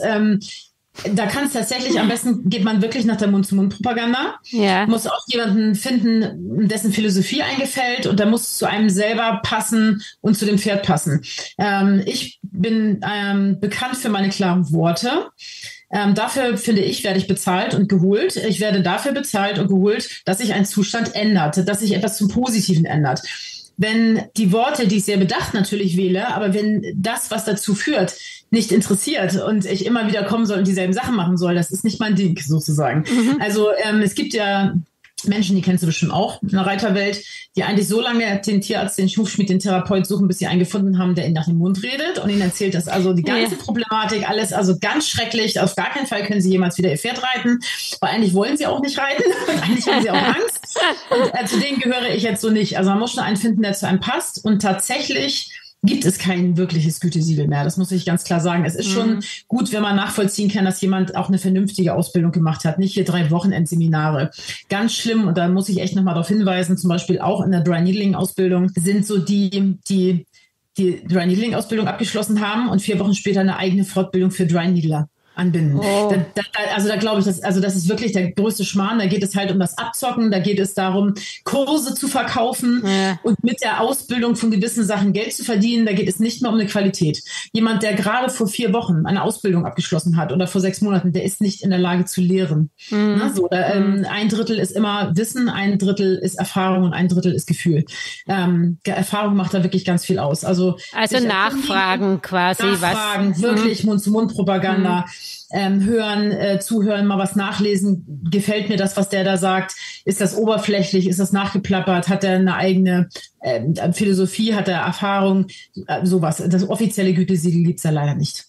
Da kann es tatsächlich, am besten geht man wirklich nach der Mund-zu-Mund-Propaganda. Ja. Muss auch jemanden finden, dessen Philosophie eingefällt und da muss es zu einem selber passen und zu dem Pferd passen. Ich bin bekannt für meine klaren Worte. Dafür, finde ich, werde ich bezahlt und geholt. Ich werde dafür bezahlt und geholt, dass sich ein Zustand ändert, dass sich etwas zum Positiven ändert. Wenn die Worte, die ich sehr bedacht natürlich wähle, aber wenn das, was dazu führt, nicht interessiert und ich immer wieder kommen soll und dieselben Sachen machen soll, das ist nicht mein Ding sozusagen. Also es gibt ja Menschen, die kennst du bestimmt auch in der Reiterwelt, die eigentlich so lange den Tierarzt, den Hufschmied, den Therapeut suchen, bis sie einen gefunden haben, der ihnen nach dem Mund redet und ihnen erzählt, dass also die ganze Problematik, alles also ganz schrecklich, auf gar keinen Fall können sie jemals wieder ihr Pferd reiten, weil eigentlich wollen sie auch nicht reiten und eigentlich haben sie auch Angst und zu denen gehöre ich jetzt so nicht. Also man muss schon einen finden, der zu einem passt und tatsächlich gibt es kein wirkliches Gütesiegel mehr. Das muss ich ganz klar sagen. Es ist schon gut, wenn man nachvollziehen kann, dass jemand auch eine vernünftige Ausbildung gemacht hat. Nicht hier 3 Wochenendseminare. Ganz schlimm. Und da muss ich echt nochmal darauf hinweisen, zum Beispiel auch in der Dry Needling Ausbildung sind so die Dry Needling Ausbildung abgeschlossen haben und 4 Wochen später eine eigene Fortbildung für Dry Needler anbinden. Da glaube ich, das ist wirklich der größte Schmarrn. Da geht es halt um das Abzocken, da geht es darum, Kurse zu verkaufen und mit der Ausbildung von gewissen Sachen Geld zu verdienen. Da geht es nicht mehr um eine Qualität. Jemand, der gerade vor 4 Wochen eine Ausbildung abgeschlossen hat oder vor 6 Monaten, der ist nicht in der Lage zu lehren. Ein Drittel ist immer Wissen, ein Drittel ist Erfahrung und ein Drittel ist Gefühl. Erfahrung macht da wirklich ganz viel aus. Also Nachfragen quasi. Wirklich Mund-zu-Mund-Propaganda. Hören, zuhören, mal was nachlesen. Gefällt mir das, was der da sagt? Ist das oberflächlich? Ist das nachgeplappert? Hat er eine eigene Philosophie? Hat er Erfahrung? Sowas. Das offizielle Gütesiegel gibt's da leider nicht.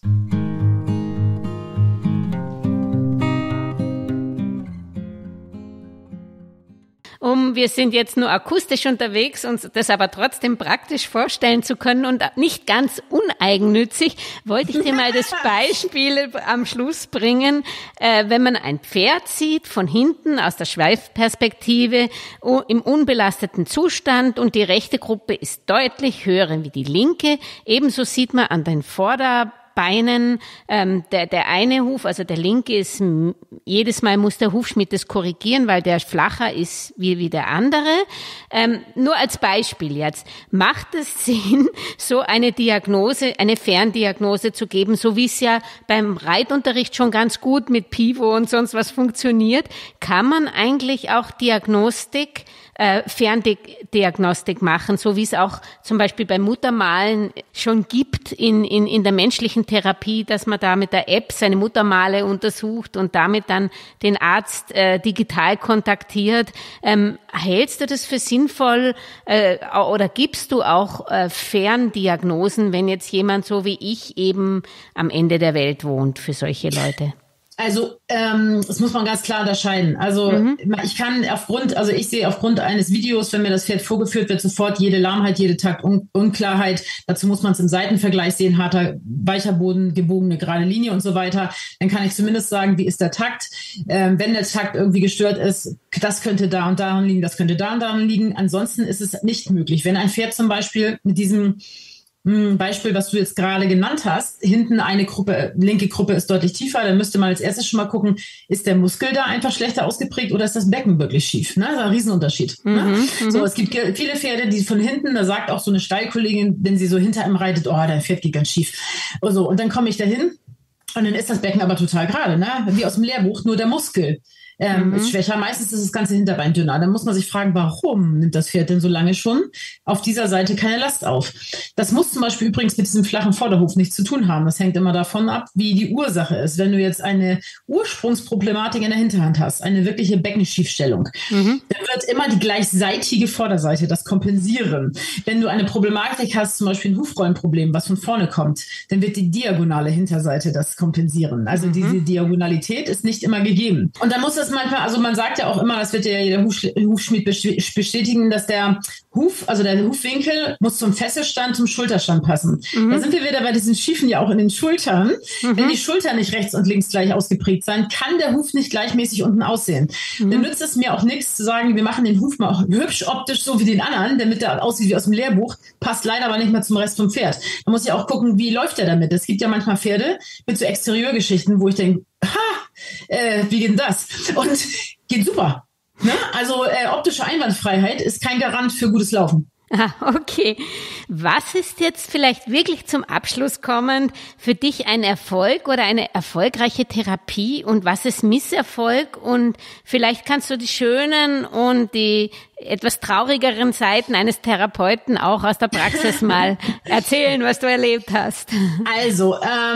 Wir sind jetzt nur akustisch unterwegs, uns das aber trotzdem praktisch vorstellen zu können und nicht ganz uneigennützig, wollte ich dir mal das Beispiel am Schluss bringen. Wenn man ein Pferd sieht, von hinten aus der Schweifperspektive, im unbelasteten Zustand und die rechte Gruppe ist deutlich höher wie die linke, ebenso sieht man an den Vorderbeinen, der eine Huf, also der linke ist, jedes Mal muss der Hufschmied das korrigieren, weil der flacher ist wie der andere. Nur als Beispiel jetzt. Macht es Sinn, so eine Diagnose, eine Ferndiagnose zu geben, so wie es ja beim Reitunterricht schon ganz gut mit Pivo und sonst was funktioniert? Kann man eigentlich auch Diagnostik Ferndiagnostik machen, so wie es auch zum Beispiel beim Muttermalen schon gibt in der menschlichen Therapie, dass man da mit der App seine Muttermale untersucht und damit dann den Arzt digital kontaktiert. Hältst du das für sinnvoll oder gibst du auch Ferndiagnosen, wenn jetzt jemand so wie ich eben am Ende der Welt wohnt, für solche Leute? Also das muss man ganz klar unterscheiden. Also ich sehe aufgrund eines Videos, wenn mir das Pferd vorgeführt wird, sofort jede Lahmheit, jede Taktunklarheit. Dazu muss man es im Seitenvergleich sehen, harter, weicher Boden, gebogene, gerade Linie und so weiter. Dann kann ich zumindest sagen, wie ist der Takt. Wenn der Takt irgendwie gestört ist, das könnte da und daran liegen, das könnte da und daran liegen. Ansonsten ist es nicht möglich. Wenn ein Pferd zum Beispiel mit diesem Beispiel, was du jetzt gerade genannt hast, hinten eine Gruppe, linke Gruppe ist deutlich tiefer, dann müsste man als erstes schon mal gucken, ist der Muskel da einfach schlechter ausgeprägt oder ist das Becken wirklich schief? Ne? Das ist ein Riesenunterschied. Ne? So, es gibt viele Pferde, die von hinten, da sagt auch so eine Stallkollegin, wenn sie so hinter ihm reitet, oh, dein Pferd geht ganz schief. Und dann komme ich dahin und dann ist das Becken aber total gerade, ne? Wie aus dem Lehrbuch, nur der Muskel ist schwächer. Meistens ist das ganze Hinterbein dünner. Dann muss man sich fragen, warum nimmt das Pferd denn so lange schon auf dieser Seite keine Last auf? Das muss zum Beispiel übrigens mit diesem flachen Vorderhof nichts zu tun haben. Das hängt immer davon ab, wie die Ursache ist. Wenn du jetzt eine Ursprungsproblematik in der Hinterhand hast, eine wirkliche Beckenschiefstellung, dann wird immer die gleichseitige Vorderseite das kompensieren. Wenn du eine Problematik hast, zum Beispiel ein Hufrollenproblem, was von vorne kommt, dann wird die diagonale Hinterseite das kompensieren. Also diese Diagonalität ist nicht immer gegeben. Und dann muss das manchmal, also man sagt ja auch immer, das wird ja jeder Hufschmied bestätigen, dass der Huf, also der Hufwinkel muss zum Fesselstand, zum Schulterstand passen. Da sind wir wieder bei diesen Schiefen ja auch in den Schultern. Wenn die Schultern nicht rechts und links gleich ausgeprägt sein, kann der Huf nicht gleichmäßig unten aussehen. Dann nützt es mir auch nichts zu sagen, wir machen den Huf mal auch hübsch optisch so wie den anderen, damit der aussieht wie aus dem Lehrbuch, passt leider aber nicht mehr zum Rest vom Pferd. Man muss ja auch gucken, wie läuft der damit. Es gibt ja manchmal Pferde mit so Exterieurgeschichten, wo ich denke, wie geht denn das? Und geht super. Ne? Also optische Einwandfreiheit ist kein Garant für gutes Laufen. Ah, okay. Was ist jetzt vielleicht wirklich zum Abschluss kommend für dich ein Erfolg oder eine erfolgreiche Therapie und was ist Misserfolg? Und vielleicht kannst du die schönen und die etwas traurigeren Seiten eines Therapeuten auch aus der Praxis mal erzählen, was du erlebt hast. Also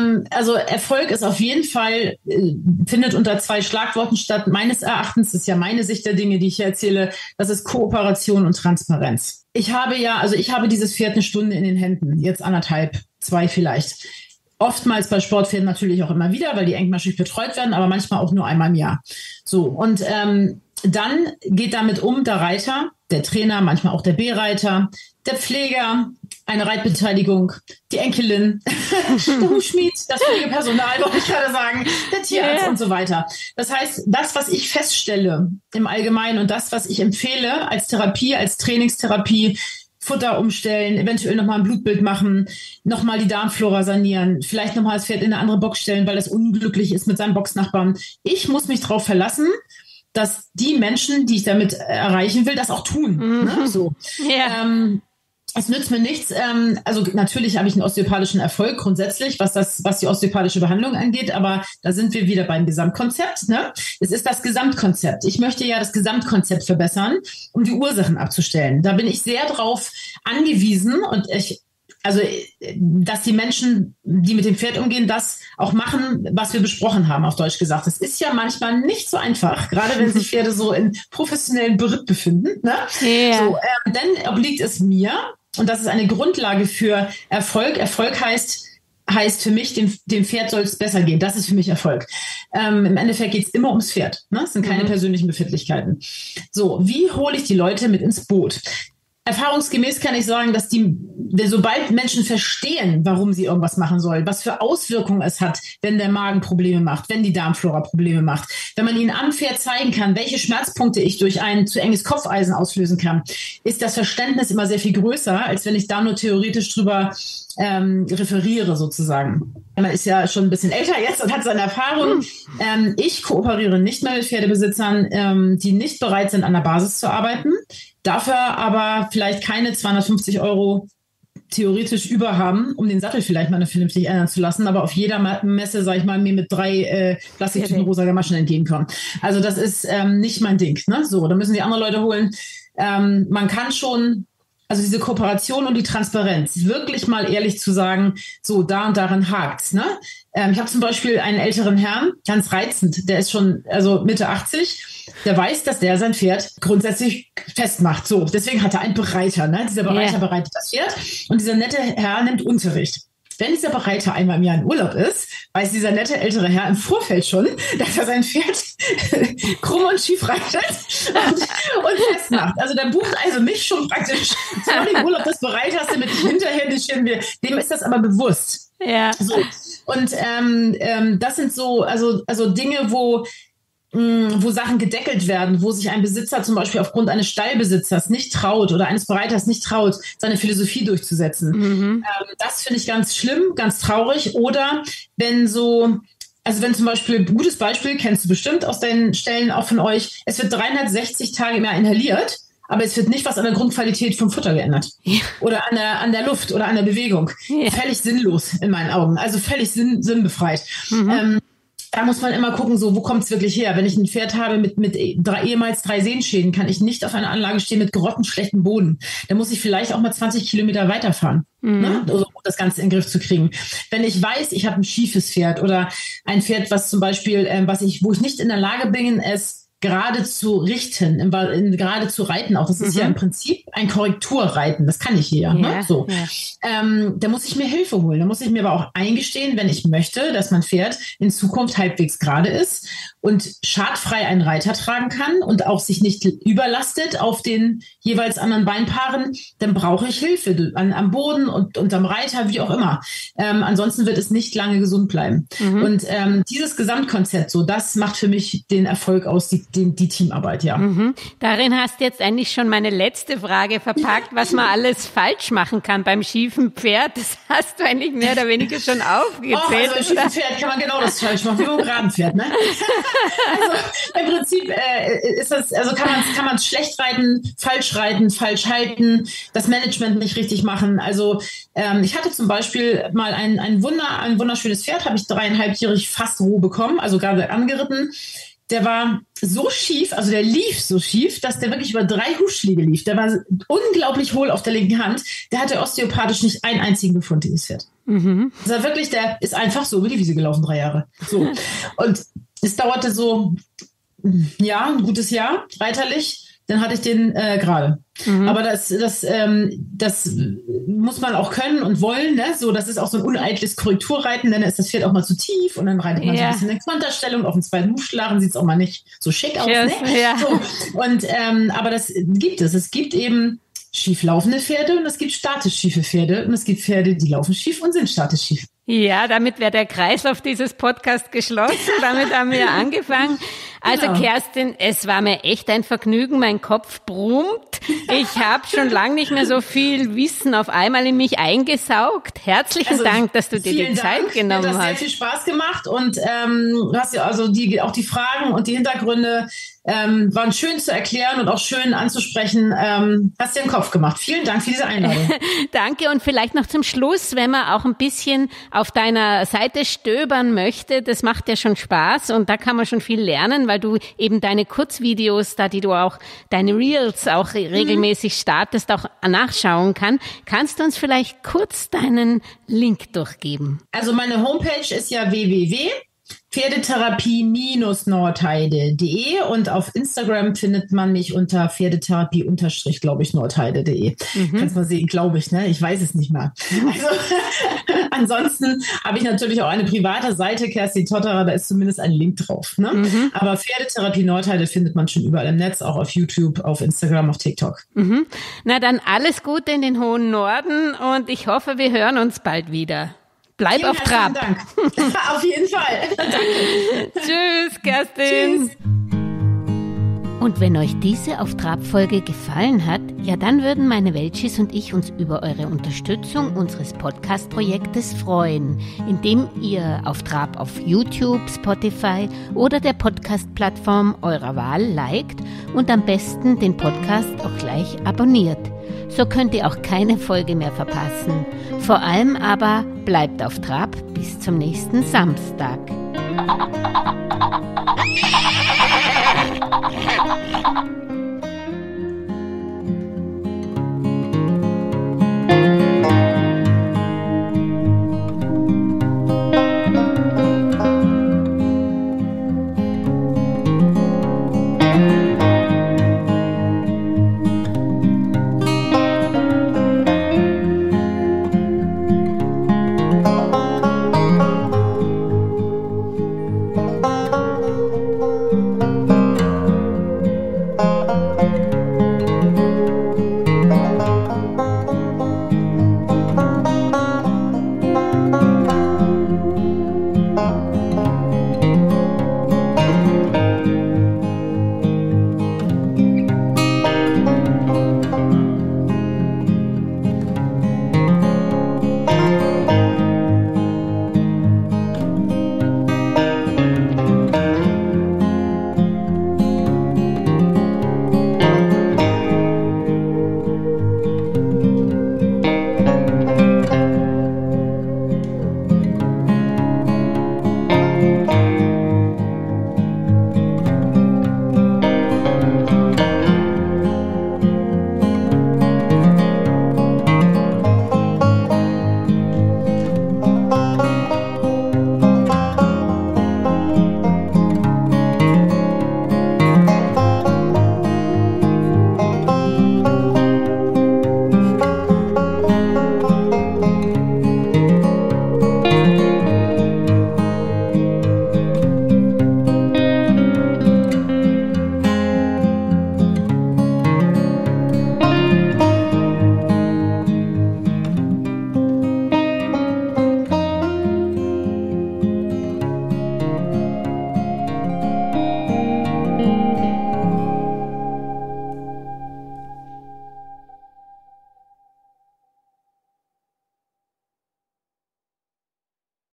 Erfolg ist auf jeden Fall, findet unter 2 Schlagworten statt. Meines Erachtens, das ist ja meine Sicht der Dinge, die ich hier erzähle, das ist Kooperation und Transparenz. Ich habe dieses Pferd eine Stunde in den Händen, jetzt 1,5, 2 vielleicht. Oftmals bei Sportpferden natürlich auch immer wieder, weil die engmaschig betreut werden, aber manchmal auch nur einmal im Jahr. So, und dann geht damit der Reiter, der Trainer, manchmal auch der B-Reiter, der Pfleger, eine Reitbeteiligung, die Enkelin, der Hufschmied, das Pflegepersonal, wollte ich gerade sagen, der Tierarzt und so weiter. Das heißt, das, was ich feststelle im Allgemeinen und das, was ich empfehle als Therapie, als Trainingstherapie, Futter umstellen, eventuell nochmal ein Blutbild machen, nochmal die Darmflora sanieren, vielleicht nochmal das Pferd in eine andere Box stellen, weil das unglücklich ist mit seinem Boxnachbarn. Ich muss mich darauf verlassen, dass die Menschen, die ich damit erreichen will, das auch tun. Ne? So. Ja. Es nützt mir nichts. Also natürlich habe ich einen osteopathischen Erfolg grundsätzlich, was die osteopathische Behandlung angeht, aber da sind wir wieder beim Gesamtkonzept. Ne? Es ist das Gesamtkonzept. Ich möchte ja das Gesamtkonzept verbessern, um die Ursachen abzustellen. Da bin ich sehr drauf angewiesen und dass die Menschen, die mit dem Pferd umgehen, das auch machen, was wir besprochen haben, auf Deutsch gesagt. Das ist ja manchmal nicht so einfach, gerade wenn sich Pferde so in professionellen Beritt befinden. Ne? Yeah. So, dann obliegt es mir, und das ist eine Grundlage für Erfolg. Erfolg heißt für mich, dem Pferd soll es besser gehen. Das ist für mich Erfolg. Im Endeffekt geht es immer ums Pferd. Ne? Es sind keine persönlichen Befindlichkeiten. So, wie hole ich die Leute mit ins Boot? Erfahrungsgemäß kann ich sagen, dass sobald Menschen verstehen, warum sie irgendwas machen sollen, was für Auswirkungen es hat, wenn der Magen Probleme macht, wenn die Darmflora Probleme macht, wenn man ihnen am Pferd zeigen kann, welche Schmerzpunkte ich durch ein zu enges Kopfeisen auslösen kann, ist das Verständnis immer sehr viel größer, als wenn ich da nur theoretisch drüber referiere sozusagen. Man ist ja schon ein bisschen älter jetzt und hat seine Erfahrung. Ich kooperiere nicht mehr mit Pferdebesitzern, die nicht bereit sind, an der Basis zu arbeiten, dafür aber vielleicht keine 250 € theoretisch über haben, um den Sattel vielleicht mal vernünftig ändern zu lassen, aber auf jeder Messe, sag ich mal, mir mit 3 Plastiktüten rosa Gamaschen entgegenkommen. Also das ist nicht mein Ding. Ne? So, da müssen die andere Leute holen, man kann schon, also diese Kooperation und die Transparenz, wirklich mal ehrlich zu sagen, so da und darin hakt's, ne? Ich habe zum Beispiel einen älteren Herrn, ganz reizend, der ist schon Mitte 80, der weiß, dass der sein Pferd grundsätzlich festmacht. So, deswegen hat er einen Bereiter, ne? Dieser Bereiter bereitet das Pferd und dieser nette Herr nimmt Unterricht. Wenn dieser Bereiter einmal im Jahr in Urlaub ist, weiß dieser nette ältere Herr im Vorfeld schon, dass er sein Pferd krumm und schief reitet und festmacht. Also der bucht also mich schon praktisch vor dem Urlaub des Bereiters, damit ich hinterher nicht schirmen will. Dem ist das aber bewusst. Ja. So. Und das sind so Dinge, wo Sachen gedeckelt werden, wo sich ein Besitzer zum Beispiel aufgrund eines Stallbesitzers nicht traut oder eines Bereiters nicht traut, seine Philosophie durchzusetzen. Das finde ich ganz schlimm, ganz traurig. Oder wenn zum Beispiel, ein gutes Beispiel, kennst du bestimmt aus deinen Stellen auch von euch, es wird 360 Tage im Jahr inhaliert, aber es wird nicht was an der Grundqualität vom Futter geändert. Ja. Oder an der Luft oder an der Bewegung. Ja. Völlig sinnlos in meinen Augen. Also völlig sinnbefreit. Da muss man immer gucken, so, wo kommt es wirklich her? Wenn ich ein Pferd habe mit ehemals 3 Sehenschäden, kann ich nicht auf einer Anlage stehen mit grottenschlechtem Boden. Da muss ich vielleicht auch mal 20 Kilometer weiterfahren, ne? Also, um das Ganze in den Griff zu kriegen. Wenn ich weiß, ich habe ein schiefes Pferd oder ein Pferd, was zum Beispiel, wo ich nicht in der Lage bin, es gerade zu richten, gerade zu reiten auch. Das ist ja im Prinzip ein Korrekturreiten. Das kann ich hier, ne? So. Ja. Da muss ich mir Hilfe holen. Da muss ich mir aber auch eingestehen, wenn ich möchte, dass mein Pferd in Zukunft halbwegs gerade ist und schadfrei einen Reiter tragen kann und auch sich nicht überlastet auf den jeweils anderen Beinpaaren, dann brauche ich Hilfe am Boden und am Reiter, wie auch immer. Ansonsten wird es nicht lange gesund bleiben. Und dieses Gesamtkonzept, so, das macht für mich den Erfolg aus, die Teamarbeit, ja. Darin hast du jetzt eigentlich schon meine letzte Frage verpackt, was man alles falsch machen kann beim schiefen Pferd. Das hast du eigentlich mehr oder weniger schon aufgezählt. Also beim schiefen Pferd kann man genau das falsch machen, wie beim geraden Pferd, ne? Also im Prinzip ist das, also kann man schlecht reiten, falsch halten, das Management nicht richtig machen. Also ich hatte zum Beispiel mal ein wunderschönes Pferd, habe ich 3,5-jährig fast roh bekommen, also gerade angeritten. Der war so schief, also der lief so schief, dass der wirklich über 3 Hufschläge lief. Der war unglaublich hohl auf der linken Hand. Der hatte osteopathisch nicht einen einzigen Befund, dieses Pferd. Das war wirklich, der ist einfach so über die Wiese gelaufen, 3 Jahre. So. Und es dauerte so, ein gutes Jahr, reiterlich. Dann hatte ich den gerade. Aber das muss man auch können und wollen, ne? So, das ist auch so ein uneitles Korrekturreiten, dann ist das Pferd auch mal zu tief und dann reitet man so ein bisschen in Konterstellung. Auf dem 2. Hufschlagen sieht es auch mal nicht so schick aus, ne? Ja. So. Und aber das gibt es. Es gibt eben schief laufende Pferde und es gibt statisch schiefe Pferde und es gibt Pferde, die laufen schief und sind statisch schief. Ja, damit wäre der Kreislauf dieses Podcasts geschlossen. Damit haben wir angefangen. Also genau. Kerstin, es war mir echt ein Vergnügen. Mein Kopf brummt. Ich habe schon lange nicht mehr so viel Wissen auf einmal in mich eingesaugt. Herzlichen Dank, dass du dir die Zeit genommen hast. Mir hat sehr viel Spaß gemacht und du hast ja also auch die Fragen und die Hintergründe waren schön zu erklären und auch schön anzusprechen. Hast dir den Kopf gemacht. Vielen Dank für diese Einladung. Danke und vielleicht noch zum Schluss, wenn man auch ein bisschen auf deiner Seite stöbern möchte, das macht ja schon Spaß und da kann man schon viel lernen, weil du eben deine Kurzvideos, da die du auch, deine Reels auch regelmäßig startest, auch nachschauen kannst du uns vielleicht kurz deinen Link durchgeben? Also meine Homepage ist ja www.pferdetherapie-nordheide.de und auf Instagram findet man mich unter Pferdetherapie-nordheide.de. Kannst mal sehen, glaube ich, ne? Ich weiß es nicht mal. Also, ansonsten habe ich natürlich auch eine private Seite, Kerstin Totterer, da ist zumindest ein Link drauf, ne? Aber Pferdetherapie Nordheide findet man schon überall im Netz, auch auf YouTube, auf Instagram, auf TikTok. Na dann alles Gute in den hohen Norden und ich hoffe, wir hören uns bald wieder. Bleib auf Trab. Dank. Auf jeden Fall. Danke. Tschüss, Kerstin. Tschüss. Und wenn euch diese Auf Trab-Folge gefallen hat, ja dann würden meine Welchis und ich uns über eure Unterstützung unseres Podcast-Projektes freuen, indem ihr Auf Trab auf YouTube, Spotify oder der Podcast-Plattform eurer Wahl liked und am besten den Podcast auch gleich abonniert. So könnt ihr auch keine Folge mehr verpassen. Vor allem aber bleibt auf Trab bis zum nächsten Samstag.